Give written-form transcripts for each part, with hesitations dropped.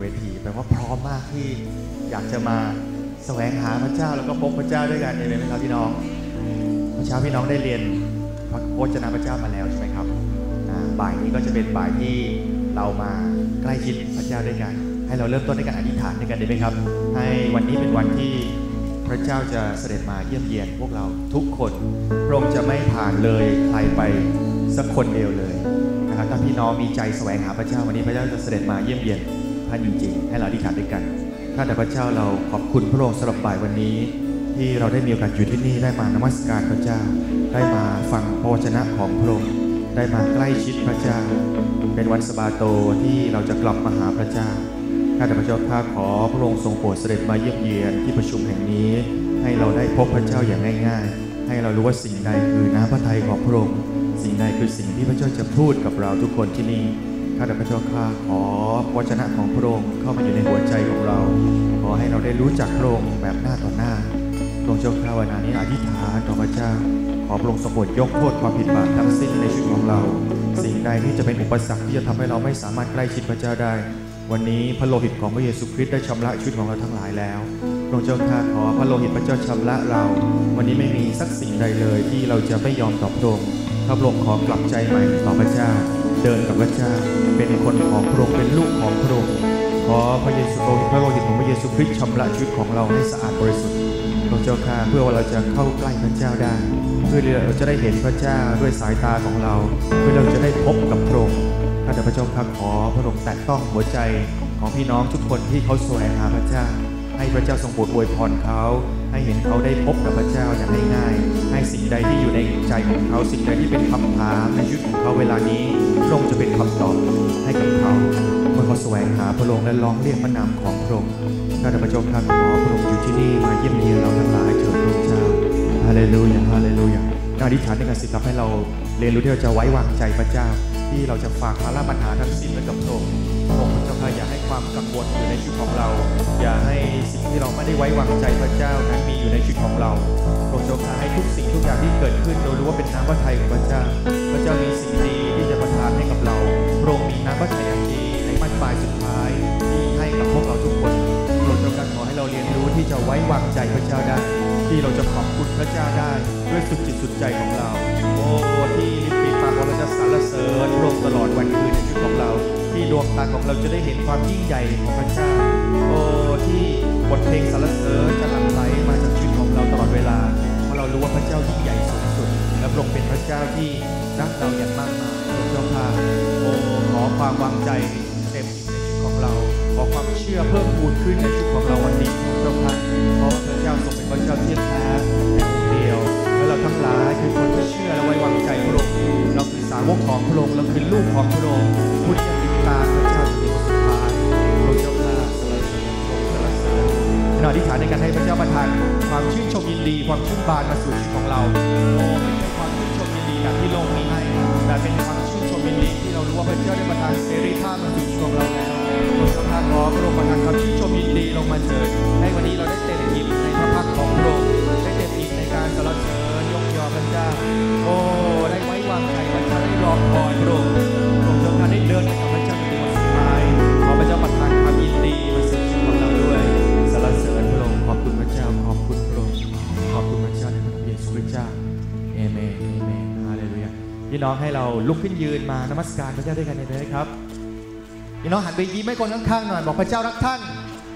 วทีแปลว่าพร้อมมากที่อยากจะมาแสวงหาพระเจ้าแล้วก็พบพระเจ้าด้วยกันเองไหมครับพี่น้องเมื่อเช้าพี่น้องได้เรียนพระวจนะพระเจ้ามาแล้วใช่ไหมครับบ่ายนี้ก็จะเป็นบ่ายที่เรามาใกล้ชิดพระเจ้าด้วยกันให้เราเริ่มต้นด้วยการอธิษฐานด้วยกันดีไหมครับให้วันนี้เป็นวันที่พระเจ้าจะเสด็จมาเยี่ยมเยียนพวกเราทุกคนพระองค์จะไม่ผ่านเลยใครไปสักคนเดียวเลยนะครับถ้าพี่น้องมีใจแสวงหาพระเจ้าวันนี้พระเจ้าจะเสด็จมาเยี่ยมเยียนท่านจริงๆให้เราอธิษฐานด้วยกันข้าแต่พระเจ้าเราขอบคุณพระองค์สำหรับบ่ายวันนี้ที่เราได้มีโอกาสอยู่ที่นี่ได้มานมัสการพระเจ้าได้มาฟังพระวจนะของพระองค์ได้มาใกล้ชิดพระเจ้าเป็นวันสะบาโตที่เราจะกลับมาหาพระเจ้าข้าแต่พระเจ้าข้าขอพระองค์ทรงโปรดเสด็จมาเยี่ยมเยียนที่ประชุมแห่งนี้ให้เราได้พบพระเจ้าอย่างง่ายๆให้เรารู้ว่าสิ่งใดคือน้ำพระทัยของพระองค์สิ่งใดคือสิ่งที่พระเจ้าจะพูดกับเราทุกคนที่นี่ข้าแต่พระเจ้าข้าขอวจนะของพระองค์เข้ามาอยู่ในหัวใจของเราขอให้เราได้รู้จักพระองค์แบบหน้าต่อหน้าพระองค์เจ้าข้าวันนี้อธิษฐานต่อพระเจ้าขอพระองค์ทรงโปรดยกโทษความผิดบาปทั้งสิ้นในชีวิตของเราสิ่งใดที่จะเป็นอุปสรรคที่จะทำให้เราไม่สามารถใกล้ชิดพระเจ้าได้วันนี้พระโลหิตของพระเยซูคริสต์ได้ชำระชีวิตของเราทั้งหลายแล้วพระองค์เจ้าข้าขอพระโลหิตพระเจ้าชำระเราวันนี้ไม่มีสักสิ่งใดเลยที่เราจะไม่ยอมต่อพระองค์พระองค์ขอกลับใจใหม่ต่อพระเจ้าเดินกับพระเจ้าเป็นคนของพระองค์เป็นลูกของพระองค์ขอพระเยซูพระโลหิตของพระเยซูคริสต์ชำระชีวิตของเราให้สะอาดบริสุทธิ์พระเจ้าข้าเพื่อว่าเราจะเข้าใกล้พระเจ้าได้เพื่อเราจะได้เห็นพระเจ้าด้วยสายตาของเราเพื่อเราจะได้พบกับพระองค์ข้าแต่พระเจ้าข้าขอพระองค์แตะต้องหัวใจของพี่น้องทุกคนที่เขาแสวงหาพระเจ้าให้พระเจ้าทรงโปรดอวยพรเขาให้เห็นเขาได้พบกับพระเจ้าอย่างง่ายๆให้สิ่งใดที่อยู่ในใจของเขาสิ่งใดที่เป็นคำถามในชีวิตของเขาเวลานี้พระองค์จะเป็นคำตอบให้กับเขาเมื่อเขาแสวงหาพระองค์และร้องเรียกพระนามของพระองค์ข้าแต่พระเจ้าข้าขอพระองค์อยู่ที่นี่มาเยี่ยมเยียนเราทั้งหลายเถิดพระเจ้าฮาเลลูยาฮาเลลูยาอธิษฐานในการสิทธิ์ให้เราเรียนรู้ที่เราจะไว้วางใจพระเจ้าที่เราจะฝากภาระปัญหาทั้งสิ้นไว้กับพระองค์พระองค์เจ้าข้าอย่าให้ความกังวลอยู่ในชีวิตของเราอย่าให้สิ่งที่เราไม่ได้ไว้วางใจพระเจ้านั้นมีอยู่ในชีวิตของเราพระองค์เจ้าข้าให้ทุกสิ่งทุกอย่างที่เกิดขึ้นเรารู้ว่าเป็นน้ำพระทัยของพระเจ้าพระเจ้ามีสิ่งดีที่จะประทานให้กับเราพระองค์มีน้ำพระทัยอันดีในบั้นปลายสุดท้ายที่ให้กับพวกเราทุกคนพระองค์เจ้าข้าขอให้เราเรียนรู้ที่จะไว้วางใจพระเจ้าได้ที่เราจะขอบคุณพระเจ้าได้ด้วยสุดจิตสุดใจของเราโอ้ที่ฝีปากของเราจะสรรเสริญพระองค์ตลอดวันคืนในชีวิตของเราที่ดวงตาของเราจะได้เห็นความยิ่งใหญ่ของพระเจ้าโอ้ที่บทเพลงสรรเสริญจะหลั่งไหลมาจากชีวิตของเราตลอดเวลาเพราะเรารู้ว่าพระเจ้ายิ่งใหญ่สูงสุดและพระองค์เป็นพระเจ้าที่รักเราอย่างมากมายพระเจ้าข้าโอ้ขอความวางใจเต็มในชีวิตของเราขอความเชื่อเพิ่มพูนขึ้นในชีวิตของเราวันนี้พระเจ้าข้าเพราะพระเจ้าทรงเป็นพระเจ้าที่แท้แต่องค์เดียวและเราทั้งหลายคือคนที่เชื่อและไว้วางใจพระองค์เราคือสาวกของพระองค์เราคือลูกของพระองค์ผู้ที่จะติดตามพระเจ้าจนถึงสุดท้ายพระเจ้าข้าสรรเสริญพระองค์สรรเสริญอธิษฐานในการให้พระเจ้าประทานความชื่นชมยินดีความชื่นบานมาสู่ชีวิตของเราโอ้ไม่ใช่ความชื่นชมยินดีแบบที่โลกมีให้แต่เป็นความชื่นชมยินดีที่เรารู้ว่าพระเจ้าได้ประทานเสรีภาพมาสู่ชีวิตของเราแล้วพระเจ้าข้าขอพระองค์ประทานความชื่นชมยินดีลงมาเถิดให้วันนี้เราได้เต็มอิ่มในพระพักของพระองค์ได้เต็มอิ่มในการสรรเสริญยกยอพระเจ้าโอ้ได้ไว้วางใจพระเจ้าได้รอคอยพระองค์พระองค์เจ้าข้าได้เดินไปกับพระเจ้าจนถึงวันสุดท้ายขอพระเจ้าประทานความยินดีมาสู่ชีวิตของเราด้วยสรรเสริญพระองค์ขอบคุณพระเจ้าขอบคุณพระองค์ขอบคุณพระเจ้าในพระเยซูคริสต์เจ้าเอเมนเอเมนฮาเลลูยาพี่น้องให้เราลุกขึ้นยืนมานมัสการพระเจ้าด้วยกันเลยครับพี่น้องหันไปยิ้มให้คนข้างๆหน่อยบอกพระเจ้ารักท่าน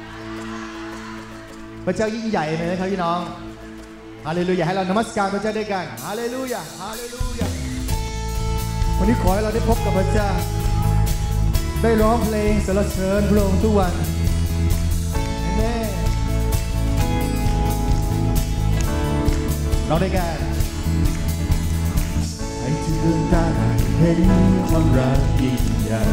พระเจ้ายิ่งใหญ่เลยนะครับพี่น้องฮาเลลูยาให้เรานมัสการพระเจ้าด้วยกันฮาเลลูยาฮาเลลูยาวันนี้ขอให้เราได้พบกับพระเจ้าได้ร้องเพลงสรรเสริญพระองค์ทุกวันอาเมนร้องด้วยกันให้ทุกดวงตาเห็นความรักยิ่งใหญ่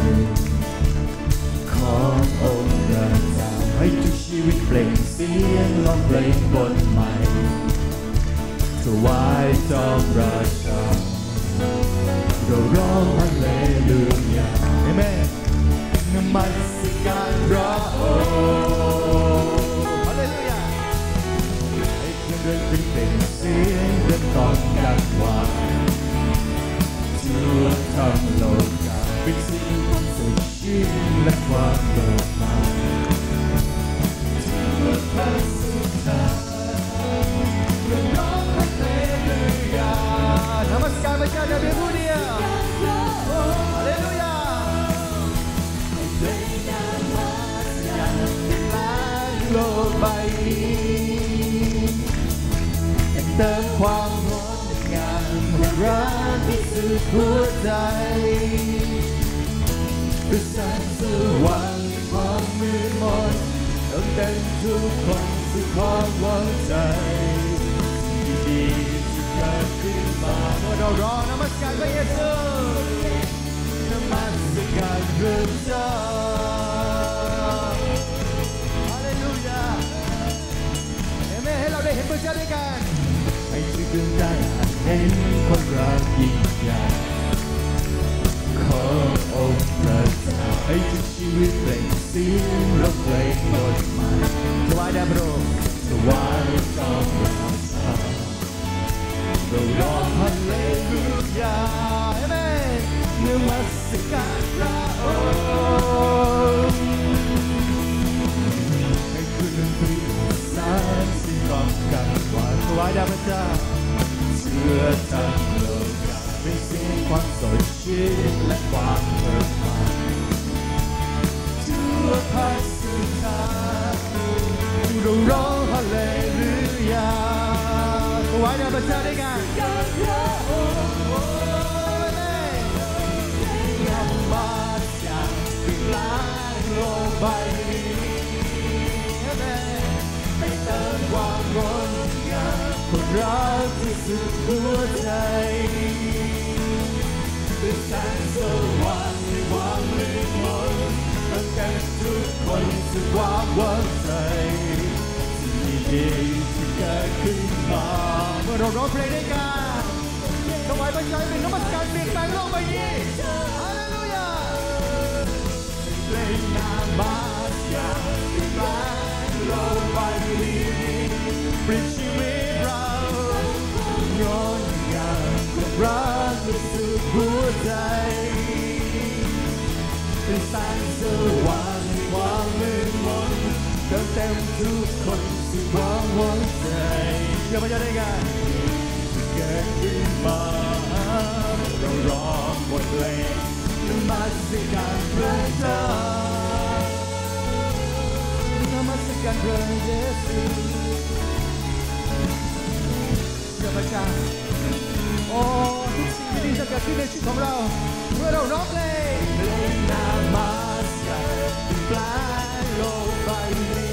ขององค์พระเจ้าให้ทุกชีวิตเปล่งเสียงร้องเพลงบทใหม่ถวายจอมราชาเราร้องฮาเลลูยาเอเมนนมัสการพระองค์ฮาเลลูยาให้เครื่องดนตรีเปล่งเสียงเริ่มต้นดังว่าทั่วทั้งโลกเป็นสิ่งของสุดยิ่งและความเบิกบานเติมความงดงามให้รักที่สุดหัวใจเพื่อสร้างสว่างความมืดมนเติมเต็มทุกคนสู่ความหวังใจดีๆที่เกิดขึ้นมาเมื่อเรารอนมัสการพระเยซูนมัสการพระเจ้าฮาเลลูยาเอเมนให้เราได้เห็นพระเจ้าด้วยกันให้ชีวิตได้เห็นคนรักยิ่งใหญ่ขอองค์พระเจ้าให้ทุกชีวิตเปล่งเสียงร้องเพลงบทใหม่ถวายแด่พระองค์ถวายจอมราชาเราร้องฮาเลลูยาเอเมนนมัสการพระองค์ให้คุณดนตรีสานสิร้องกันว่าถวายแด่พระเจ้าเชื่อทั้งโลกาเป็นเสียงความสดชื่นและความเบิกบานทั่วภาคสุธาเราร้องฮาเลลูยาถวายแด่พระเจ้าด้วยกันพระองค์นำมาจากกลางโลกใบนี้ให้เติมความงดงามคนรักที่สุดหัวใจเป็นแสงสว่างในความมืดมนตั้งแต่ทุกคนสุดความหวังใจสิ่งดีๆที่เกิดขึ้นมาเมื่อเราร้องเพลงด้วยกันถวายพระเจ้าเป็นนมัสการเปลี่ยนแปลงโลกใบนี้ฮาเลลูยาเพลงนมัสการเปลี่ยนแปลงโลกใบนี้ปลิดชีวิตเรางดงามกับรักที่สุดหัวใจเป็นแสงสว่างในความมืดมนเติมเต็มทุกคนสู่ความหวังใจเชื่อพระเจ้าได้กันเกิดขึ้นมาเราร้องบทเพลงนมัสการพระเจ้านมัสการพระเยซูเชื่อพระเจ้าโอ้ทุกสิ่งที่ดีจะเกิดขึ้นในชีวิตของเราเมื่อเราร้องเพลงนมัสการแปลงโลกใบนี้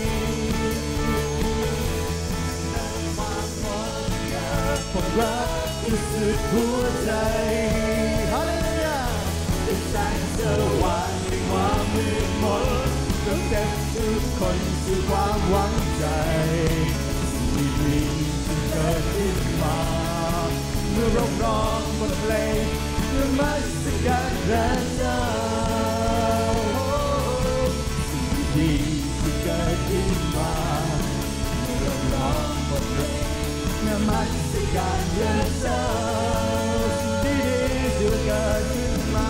ผมรักที่สุดหัวใจฮาเลลูยาเป็นแสงสว่างในความมืดมนเติมเต็มทุกคนสู่ความหวังใจสิ่งดีๆที่เกิดขึ้นมาเมื่อเราร้องบทเพลงนมัสการพระเจ้าสิ่งดีๆที่เกิดขึ้นมาเมื่อเราร้องบทเพลงนมัสการพระเจ้าสิ่งดีๆที่เกิดขึ้นมา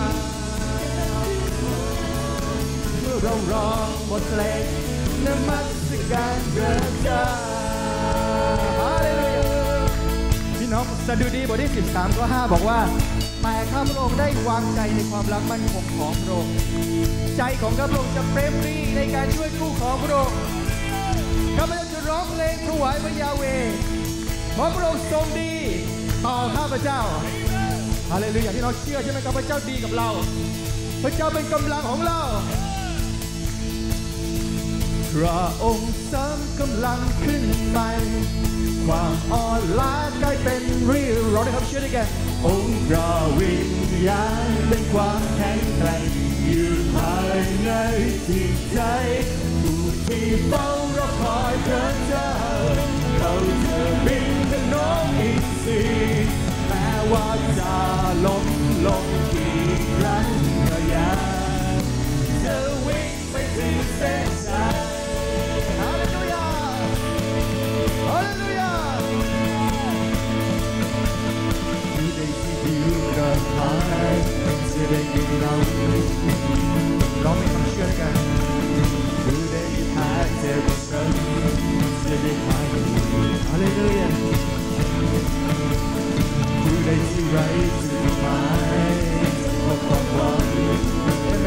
เมื่อเราร้องบทเพลงนมัสการพระเจ้าฮาเลลูยาพี่น้องสดุดีบทที่13ข้อ5บอกว่าแต่ข้าพระองค์ได้วางใจในความรักมั่นคงของพระองค์ใจของข้าพระองค์จะเปรมปรีในการช่วยกู้ของพระองค์ข้าพเจ้าจะร้องเพลงถวายพระยาเวห์เพราะพระองค์ทรงดีต่อข้าพเจ้าฮาเลลูยาที่เราเชื่อใช่ไหมครับพระเจ้าดีกับเราพระเจ้าเป็นกำลังของเราพระองค์เสริมกำลังขึ้นใหม่ความอ่อนล้ากลายเป็นเรี่ยวเราได้ครับเชื่อได้แก่องค์พระวิญญาณเป็นความแข็งแกร่งอยู่ภายในจิตใจผู้ที่เฝ้ารอคอยพระเจ้าเราจะบินถึงโน้นอีกสิแม้ว่าจะล้มลงกี่ครั้งก็ยังจะวิ่งไปถึงเส้นชัยฮาเลลูยาฮาเลลูยาผู้ใดที่ผิวกระหายจะได้ยินเราร้องให้ความเชื่อด้วยกันผู้ใดที่แพ้เจ็บช้ำจะได้หายฮาเลลูยาผู้ใดที่ไร้จุดหมายพบความหวังใช่ไหม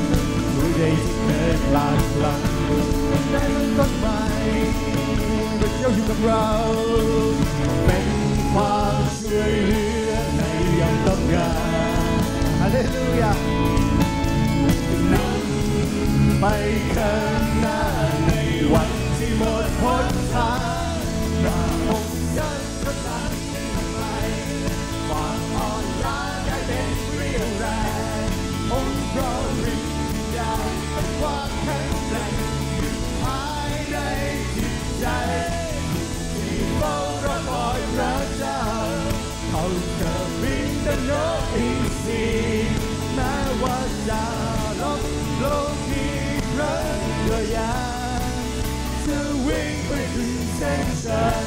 ผู้ใดที่เคยพลาดพลั้งได้เริ่มต้นใหม่ด้วยเจ้าอยู่กับเราเป็นความช่วยเหลือในยามต้องการฮาเลลูยานำไปข้างหน้าในวันที่หมดหนทางพระองค์จะประทานไปความอ่อนล้ากลายเป็นเรี่ยวแรงองค์พระวิญญาณเป็นความแข็งแกร่งอยู่ภายในจิตใจที่เฝ้ารอคอยพระเจ้าเขาจะบินดังนกอินทรีแม้ว่าจะล้มลงที่ครั้งก็ยังจะวิ่งไปถึงเส้นชัย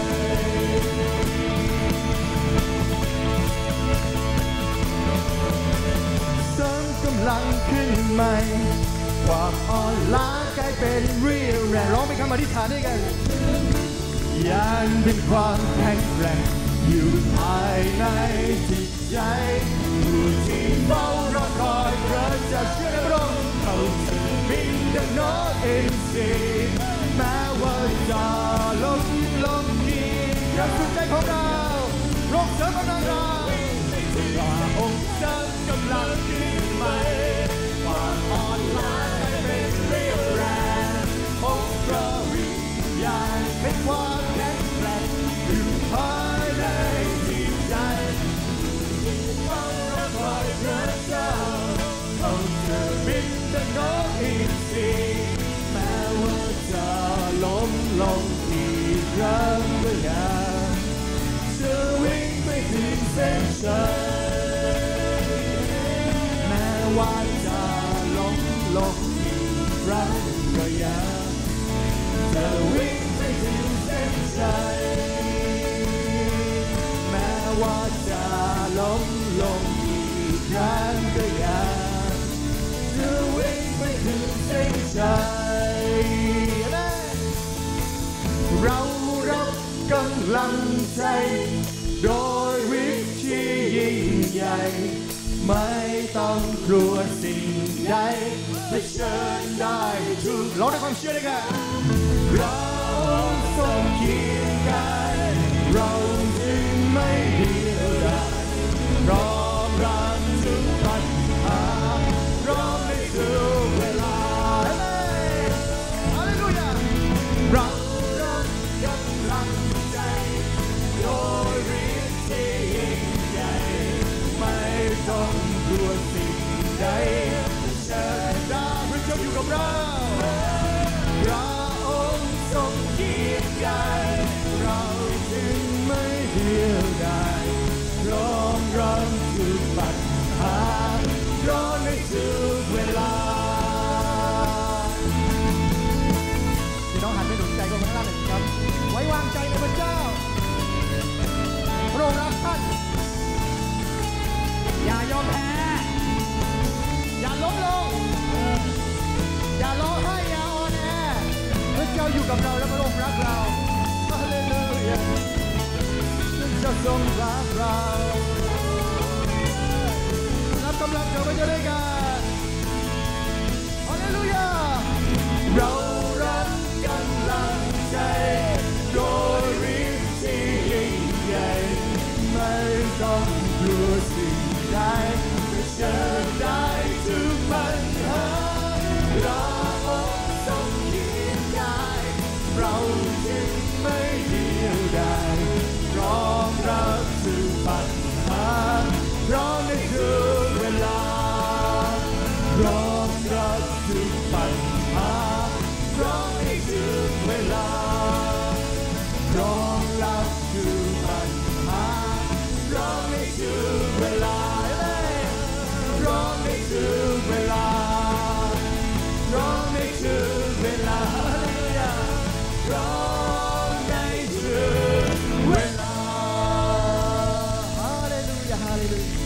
เสริมกำลังขึ้นใหม่ความอ่อนล้ากลายเป็นเรี่ยวแรงร้องเป็นคำอธิษฐานด้วยกันยังเป็นความแข็งแกร่งอยู่ภายในจิตใจผู้ที่เฝ้ารอคอยพระเจ้าเชื่อในพระองค์เขาจะบินดังนกอินทรีแม้ว่าจะล้มลงกี่ครั้งสุดใจของเราโรคเสริมกำลังเราพระองค์เสริมกำลังขึ้นใหม่ความอ่อนล้าเป็นเรี่ยวแรงองค์พระวิญญาณเป็นความแข็งแกร่งอยู่ภายในจิตใจเฝ้ารอคอยพระเจ้าเขาจะบินดังนกอินทรีแม้ว่าจะล้มลงกี่ครั้งก็ยังจะวิ่งไปถึงเส้นชัยแม้ว่าจะล้มลงกี่ครั้งก็ยังจะวิ่งไปถึงเส้นชัยแม้ว่าจะล้มลงกี่ครั้งก็ยังจะวิ่งไปถึงเส้นชัยเรารับกำลังใจโดยวิธียิ่งใหญ่ไม่ต้องกลัวสิ่งใดเผชิญได้ทุกร้องด้วยความเชื่อด้วยกันเราทรงเคียงกายเราจึงไม่เดียวดายพร้อมรับทุกปัญหาพร้อมในทุกเวลาฮาเลลูยาเรารับกำลังใจโดยฤทธิ์ที่ยิ่งใหญ่ไม่ต้องกลัวสิ่งใดเชิญได้พระเจ้าอยู่กับเราพระองค์ทรงเคียงกายเราจึงไม่เดียวดายพร้อมรับทุกปัญหาพร้อมในทุกเวลาพี่น้องหันไปหนุนใจคนข้างล่างหน่อยครับไว้วางใจในพระเจ้าพระองค์รักท่านอย่ายอมแพ้อย่าล้มลงอย่าร้องไห้อย่าอ่อนแอพระเจ้าอยู่กับเราและพระองค์รักเราฮาเลลูยาพระเจ้าทรงรักเรารับกำลังจากพระเจ้าด้วยกันฮาเลลูยาเรารับกำลังใจโดยฤทธิ์ที่ยิ่งใหญ่ไม่ต้องกลัวสิ่งใดเผชิญได้ทุกปัญหาเราทรงเคียงกายเราจึงไม่เดียวดายพร้อมรับทุกปัญหาพร้อมในทุกเวลาพร้อมรับทุกปัญหาพร้อมในทุกเวลาพร้อมรับทุกปัญหาพร้อมในทุกเวลาพร้อมในทุกเวลาพร้อมในทุกเวลาฮาเลลูยาพร้อมในทุกเวลาฮาเลลูยาฮาเลลูยา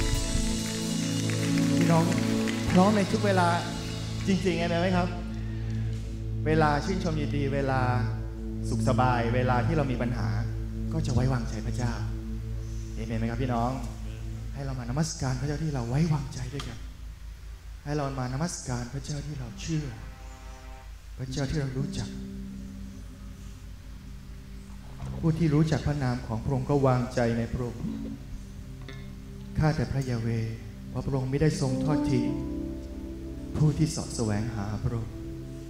พี่น้องพร้อมในทุกเวลาจริงๆไงไหมครับเวลาชื่นชมยินดีเวลาสุขสบายเวลาที่เรามีปัญหาก็จะไว้วางใจพระเจ้าเอเมนไหมครับพี่น้องให้เรามานมัสการพระเจ้าที่เราไว้วางใจด้วยกันให้เรามานมัสการพระเจ้าที่เราเชื่อพระเจ้าที่เรารู้จักผู้ที่รู้จักพระนามของพระองค์ก็วางใจในพระองค์ข้าแต่พระยาเวห์เพราะพระองค์ไม่ได้ทรงทอดทิ้งผู้ที่เสาะแสวงหาพระองค์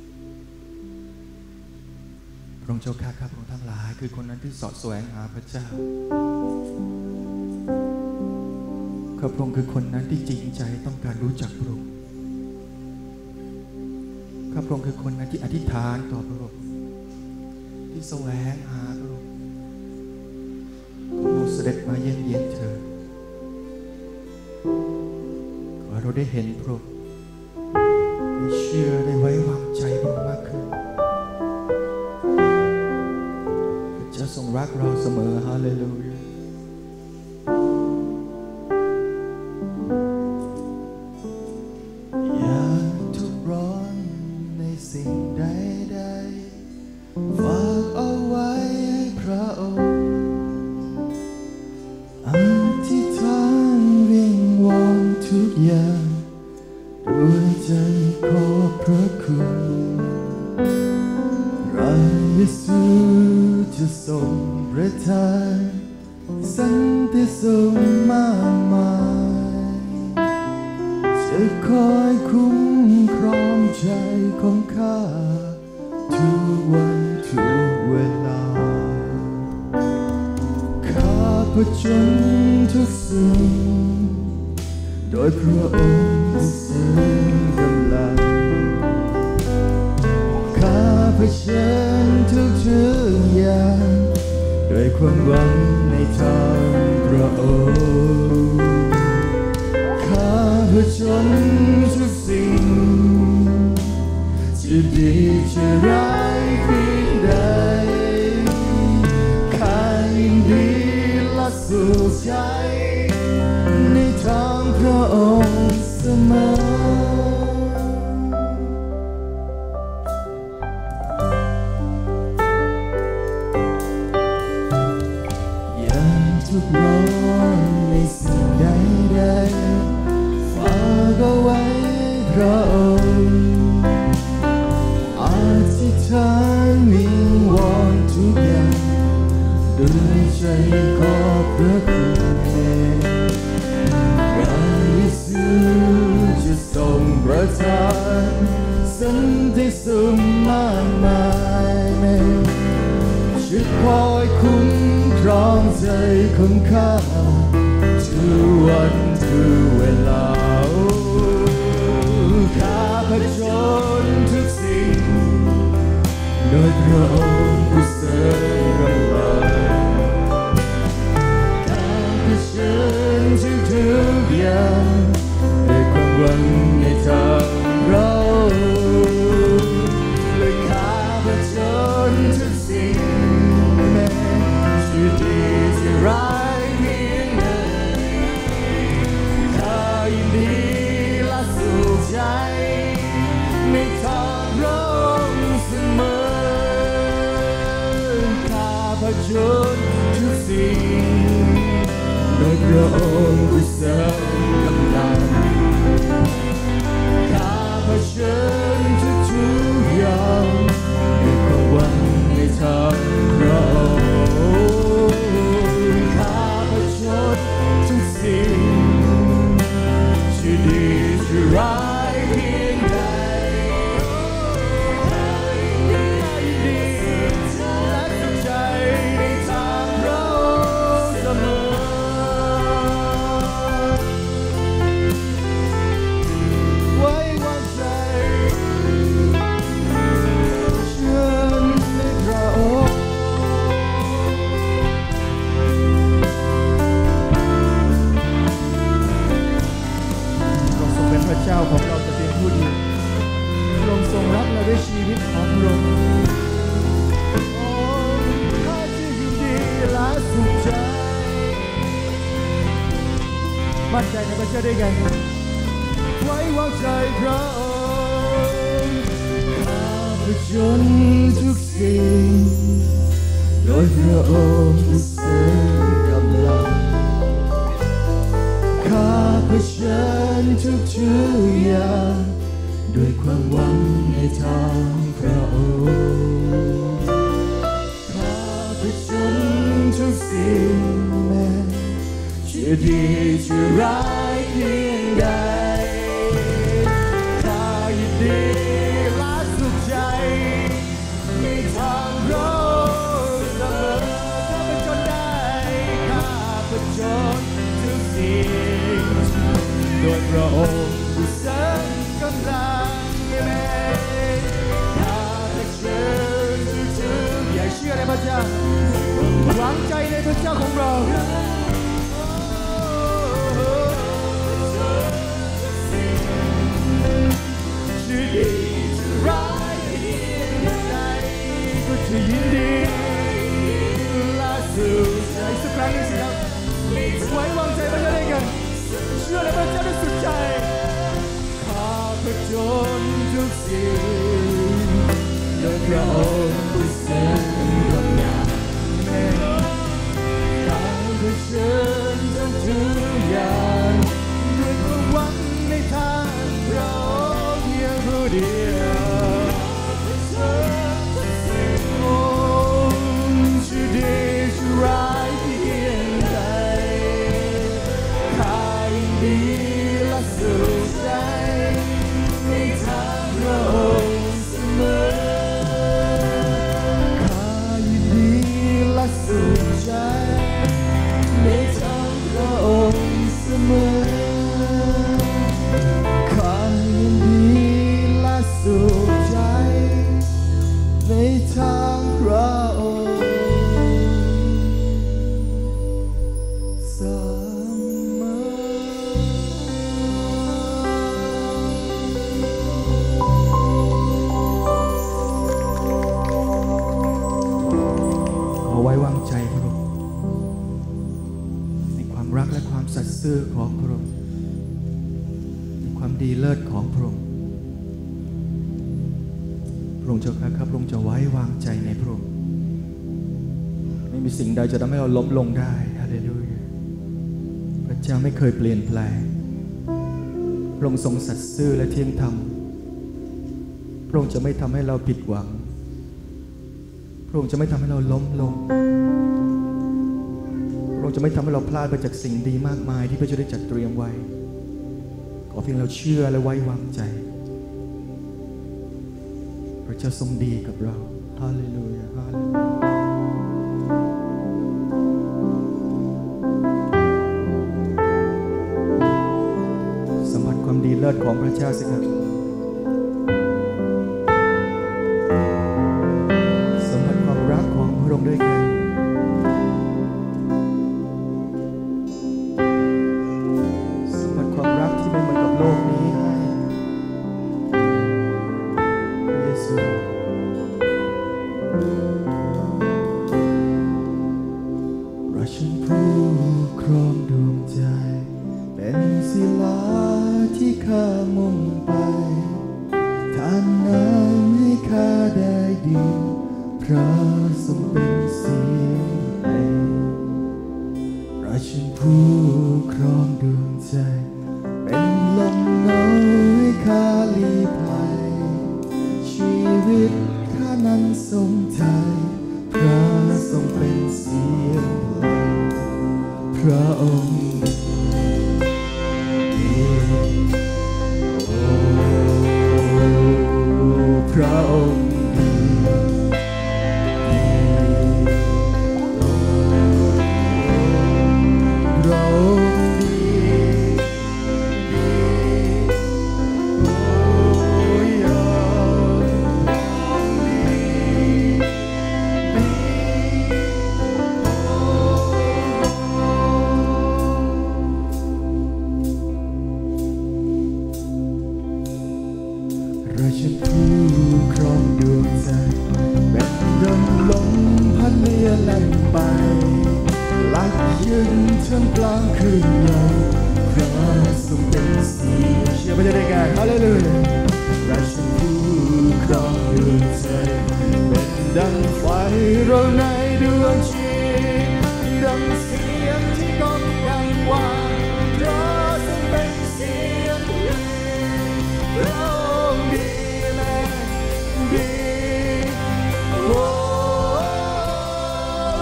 พระองค์เจ้าข้าพระองค์ทั้งหลายคือคนนั้นที่เสาะแสวงหาพระเจ้าข้าพระองค์คือคนนั้นที่จริงใจต้องการรู้จักพระองค์ข้าพระองค์คือคนนั้นที่อธิษฐานต่อพระองค์ที่แสวงหาพระองค์ขอพระองค์เสด็จมาเยี่ยมเถิดขอเราได้เห็นพระองค์ได้เชื่อได้ไว้วางใจพระองค์มากขึ้นพระเจ้าทรงรักเราเสมอฮาเลลูยาอย่าทุกข์ร้อนในสิ่งใดๆฝากเอาไว้ให้พระองค์อธิษฐานวิงวอนทุกอย่างด้วยใจขอบพระคุณพระเยซูจะทรงประทานสันติสุขมากมายจะคอยคุ้มครองใจของข้าทุกวันทุกเวลาข้าผจญทุกสิ่งโดยพระองค์ซึ่งกำลังข้าเผชิญทุกอย่างด้วยความหวังในทางพระองค์ข้าเผจญทุกสิ่งจะดีจะร้ายเพียงใดข้ายินดีและสุขใจในทางพระองค์เสมออย่าทุกข์ร้อนในสิ่งใดๆฝากเอาไว้พระองค์อธิษฐานวิงวอนทุกอย่างด้วยใจขอบพระคุณพระเยซูจะทรงประทานสันติสุขมากมายจะคอยคุ้มครองใจของข้าทุกวันทุกเวลาข้าผจญทุกสิ่งโดยพระองค์ผู้ทรงกำลังข้าเผชิญทุกอย่างด้วยความหวังในทางเราและข้าผจญทุกสิ่งแม้จะดีจะร้ายเพียงใดข้ายินดีและสุขใจในทางพระองค์เสมอข้าผจญทุกสิ่งโดยพระองค์ผู้ทรงกำลังข้าเผชิญทุกอย่างด้วยความหวังในทางพระองค์ข้าเผชิญทุกสิ่งจะดีจะร้ายเพียงใดข้ายินดีและสุขใจในทางพระองค์เสมอไว้วางใจเชื่อในพระองค์พระองค์ทรงเป็นพระเจ้าของเราแต่เพียงผู้เดียวพระองค์ทรงรักเราด้วยชีวิตของพระองค์ข้าจะยินดีและสุขใจมั่นใจในพระเจ้าด้วยกันไว้วางใจพระองค์ข้าผจญทุกสิ่งโดยพระองค์ผู้ทรงกำลังข้าเผชิญทุกอย่างด้วยความหวังในทางพระองค์ข้าผผจญทุกสิ่งแม้จะดีจะร้ายเพียงใดข้ายินดีและสุขใจในทางเราเสมอข้าผจญได้ข้าผจญทุกสิ่งโดยพระองค์ผู้ทรงกำลังแม้ข้าเผชิญทุกอย่าเชื่อในพระเจ้าหวังใจในพระเจ้าของเราจะดีจะร้ายเพียงใดก็จะยินดีและสุขใจสักครั้งหนึ่งสิครับไว้วางใจพระเจ้าด้วยกันเชื่อในพระเจ้าด้วยสุดใจข้าผจญทุกสิ่งโดยพระองค์ผู้ทรงกำลังแม้ข้าผจญทุกอย่างด้วยความหวังในทางเราเพียงผู้เดียวโอ้จะดีจะร้ายเพียงใดข้ายินดีและสุขใจในทางพระองค์เสมอข้ายินดีและสุขใจในทางพระองค์เสมอข้ายินดีและสุขใจในทางพระองค์เสมอขอไว้วางใจพระองค์ในความรักและความสัตย์ซื่อของพระองค์ในความดีเลิศของพระองค์พระองค์เจ้าครับพระองค์จะไว้วางใจในพระองค์ไม่มีสิ่งใดจะทำให้เราล้มลงได้ฮาเลลูยาพระเจ้าไม่เคยเปลี่ยนแปลงพระองค์ทรงสัตย์ซื่อและเที่ยงธรรมพระองค์จะไม่ทำให้เราผิดหวังพระองค์จะไม่ทำให้เราล้มลงพระองค์จะไม่ทำให้เราพลาดไปจากสิ่งดีมากมายที่พระเจ้าได้จัดเตรียมไว้ขอเพียงเราเชื่อและไว้วางใจพระเจ้าทรงดีกับเราฮาเลลูยาฮาเลลูยาสัมผัสความดีเลิศของพระเจ้าสิครับสัมผัสความรักของพระองค์ด้วยกันสัมผัสความรักที่ไม่เหมือนกับโลกนี้ให้พระเยซูราชันผู้ครองดวงใจเป็นศิลาที่ข้ามุ่งไปท่านนำให้ข้าได้ดีพระทรงเป็นเสียงเพลงราชันผู้ครองดวงใจเป็นลมเงาให้ข้าลี้ภัยชีวิตข้านั้นทรงใจพระทรงเป็นเสียงเพลงพระองค์พระองค์พระองค์ดีราชันผู้ครองดวงใจเป็นดังลมพัดเลียแล่นไปลักยืนท่ามกลางคืนเงาพระทรงเป็นเสียงเชื่อพระเจ้าได้ไงฮาเลลูยาราชันผู้ครองดวงใจเป็นดังไฟเราในดวงชีดังเสียงที่ก้องกังวานพระทรงเป็นเสียงเพลงพระองค์ดีและดีโอ้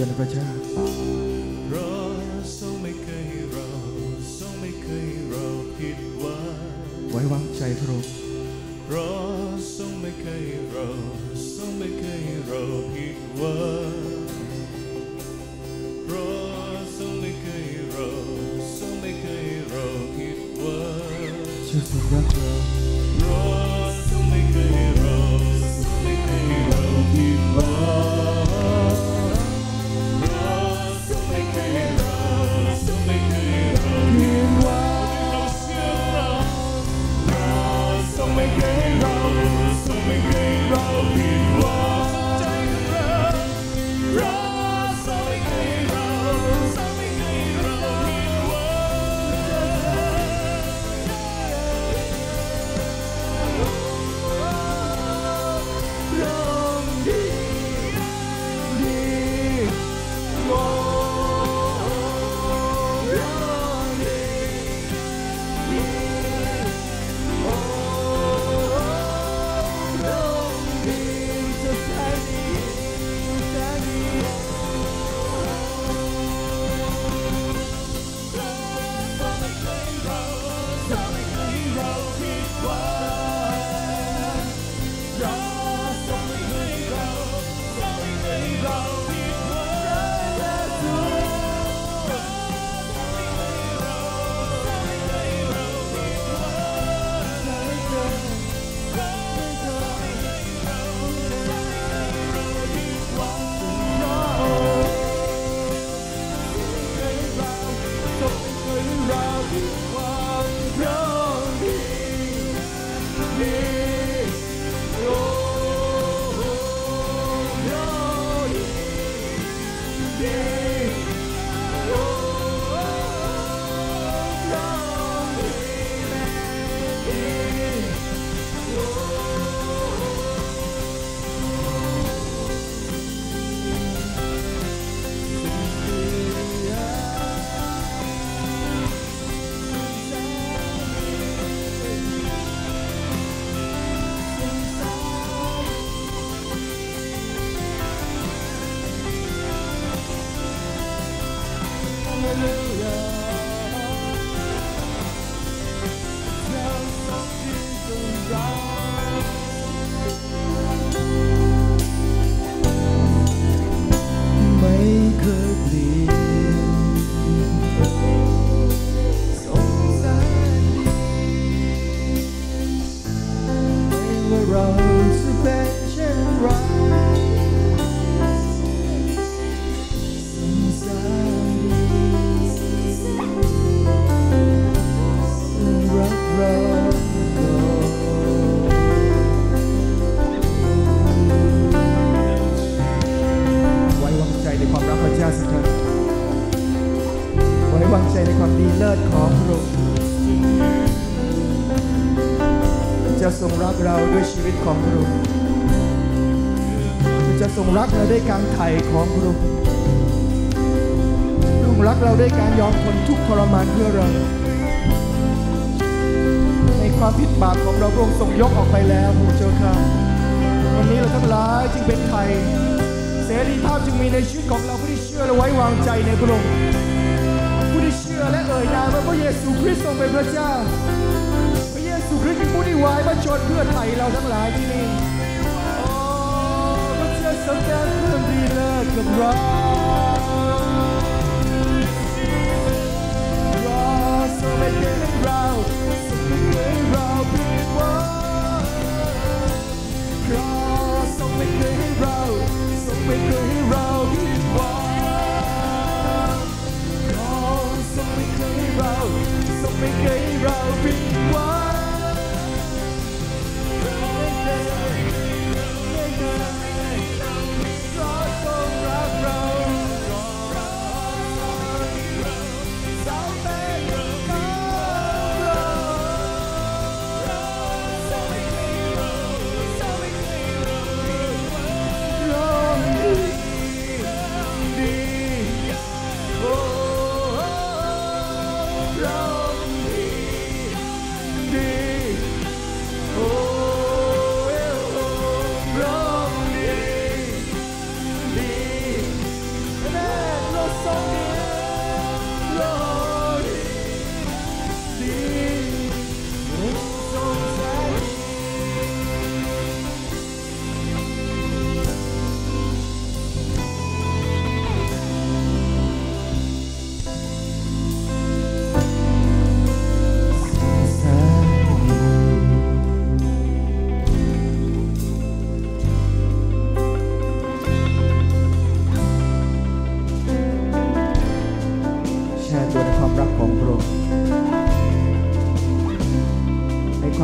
อนะพระเจ้าเพราะทรงไม่เคยให้เราทรงไม่เคยให้เราผิดหวังไว้วางใจพระองค์เพราะทรงไม่เคยให้เราทรงไม่เคยให้เราผิดหวังเพราะทรงไม่เคยให้เราทรงไม่เคยให้เราผิดหวังเชื่อทรงรักเราเพราะทรงไม่เคยให้เราทรงไม่เคยให้เราผิดหวังเพราะทรงไม่เคยให้เราทรงไม่เคยให้เราผิดหวังเราเชื่อเราเพราะทรงไม่เคยให้เราทรงไม่เคยให้เราผิดหวังใจของเราเพราะทรงไม่เคยให้เราทรงไม่เคยให้เราผิดหวังจะทรงรักเราด้วยชีวิตของพระองค์จะทรงรักเราด้วยการไถ่ของพระองค์ทรงรักเราด้วยการยอมทนทุกข์ทรมานเพื่อเราในความผิดบาปของเราพระองค์ทรงยกออกไปแล้วพระเจ้าข้าวันนี้เราทั้งหลายจึงเป็นไทยเสรีภาพจึงมีในชีวิตของเราผู้ที่เชื่อและไว้วางใจในพระองค์ผู้ที่เชื่อและเอ่ยนามว่าพระเยซูคริสต์ทรงเป็นพระเจ้าพระเยซูคริสต์เป็นผู้ที่วายพระชนเพื่อไถ่เราทั้งหลายที่นี่โอ้พระเจ้าทรงแสดงเรื่องดีเลิศกับเราทรงเป็นเรื่องเราทรงเป็นเรื่องเราผิดหวังเพราะทรงไม่เคยให้เราทรงไม่เคยให้เราผิดหวังเพราะทรงไม่เคยให้เราทรงไม่เคยให้เราผิดหวังเ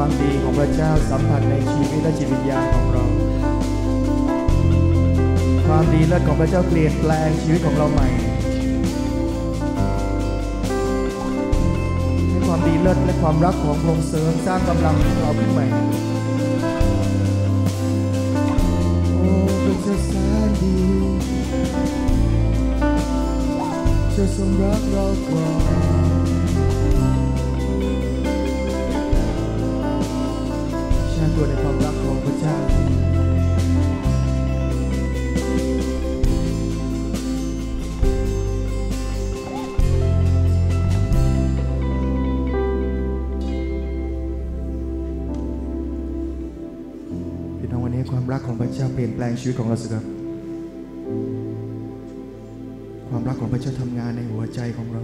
ความดีของพระเจ้าสัมผัสในชีวิตและจิตวิญญาณของเราความดีเลิศของพระเจ้าเปลี่ยนแปลงชีวิตของเราใหม่ให้ความดีเลิศและความรักของพระองค์เสริมสร้างกำลังของเราขึ้นใหม่โอ้พระเจ้าแสนดีจะทรงรักเราก่อนแช่ตัวในความรักของพระเจ้าพี่น้องวันนี้ความรักของพระเจ้าเปลี่ยนแปลงชีวิตของเราสิครับความรักของพระเจ้าทำงานในหัวใจของเรา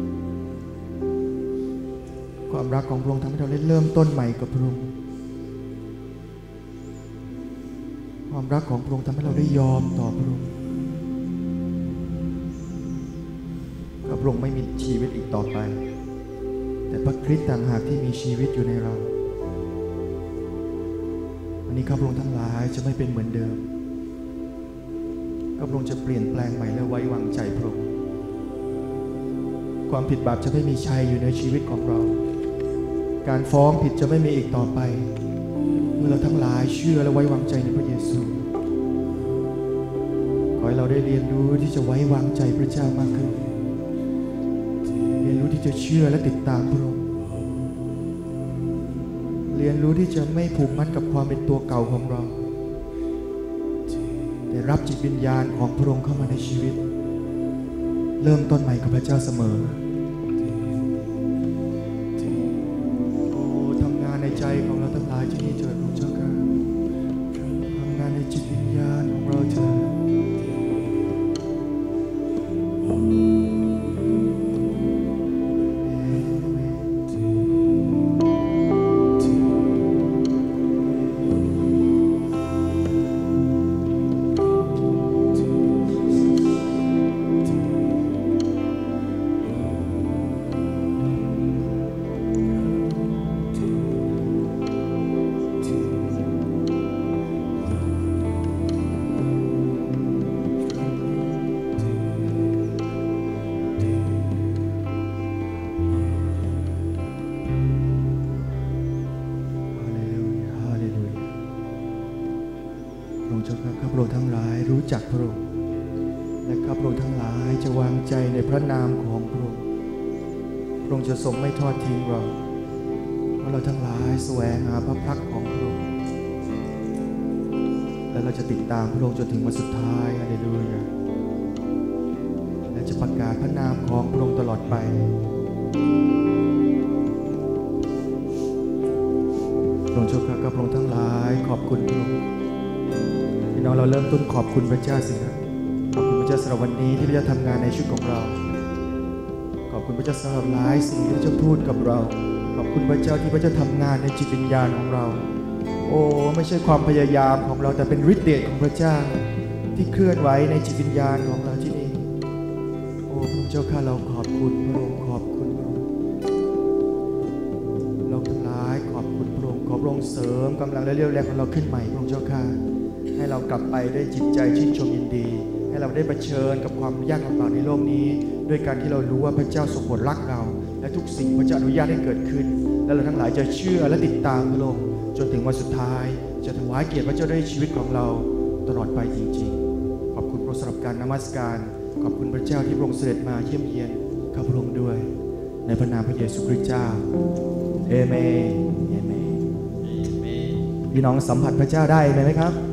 ความรักของพระองค์ทำให้เราได้เริ่มต้นใหม่กับพระองค์ความรักของพระองค์ทำให้เราได้ยอมต่อพระองค์พระองค์ไม่มีชีวิตอีกต่อไปแต่พระคริสต์ต่างหากที่มีชีวิตอยู่ในเราวันนี้ข้าพระองค์ทั้งหลายจะไม่เป็นเหมือนเดิมข้าพระองค์จะเปลี่ยนแปลงใหม่และไว้วางใจพระองค์ความผิดบาปจะไม่มีชัยอยู่ในชีวิตของเราการฟ้องผิดจะไม่มีอีกต่อไปเมื่อเราทั้งหลายเชื่อและไว้วางใจในพระเยซูขอให้เราได้เรียนรู้ที่จะไว้วางใจพระเจ้ามากขึ้นเรียนรู้ที่จะเชื่อและติดตามพระองค์เรียนรู้ที่จะไม่ผูกมัดกับความเป็นตัวเก่าของเราแต่รับจิตวิญญาณของพระองค์เข้ามาในชีวิตเริ่มต้นใหม่กับพระเจ้าเสมอโอ้ทำงานในใจของเราทั้งหลายที่นี่เถิดพระเจ้าค่ะทำงานในจิตวิญญาณของเราเถิดข้าพระองค์ทั้งหลายรู้จักพระองค์และข้าพระองค์ทั้งหลายจะวางใจในพระนามของพระองค์พระองค์จะทรงไม่ทอดทิ้งเราเพราะเราทั้งหลายแสวงหาพระพักของพระองค์และเราจะติดตามพระองค์จนถึงวันสุดท้ายฮาเลลูยาและจะประกาศพระนามของพระองค์ตลอดไปพระองค์เจ้าข้าพระองค์ทั้งหลายขอบคุณพระองค์พี่น้องเราเริ่มต้นขอบคุณพระเจ้าสิครับขอบคุณพระเจ้าสำหรับวันนี้ที่พระเจ้าทำงานในชีวิตของเราขอบคุณพระเจ้าสำหรับหลายสิ่งที่พระเจ้าพูดกับเราขอบคุณพระเจ้าที่พระเจ้าทำงานในจิตวิญญาณของเราโอ้ไม่ใช่ความพยายามของเราแต่เป็นฤทธิ์เดชของพระเจ้าที่เคลื่อนไหวในจิตวิญญาณของเราที่นี่โอ้พระเจ้าข้าเราขอบคุณพระองค์ขอบคุณพระองค์เราทั้งหลายขอบคุณพระองค์ขอพระองค์เสริมกำลังและเรี่ยวแรงของเราขึ้นใหม่พระองค์เจ้าข้าให้เรากลับไปได้จิตใจชื่นชมยินดีให้เราได้เผชิญกับความยากลำบากในโลกนี้ด้วยการที่เรารู้ว่าพระเจ้าทรงโปรดรักเราและทุกสิ่งพระเจ้าอนุญาตให้เกิดขึ้นและเราทั้งหลายจะเชื่อและติดตามพระองค์จนถึงวันสุดท้ายจะถวายเกียรติพระเจ้าด้วยชีวิตของเราตลอดไปจริงๆขอบคุณพระองค์สำหรับการนมัสการขอบคุณพระเจ้าที่พระองค์เสด็จมาเยี่ยมเยียนข้าพระองค์ด้วยในพระนามพระเยซูคริสต์เจ้าเอเมนเอเมนพี่น้องสัมผัสพระเจ้าได้ไหมครับ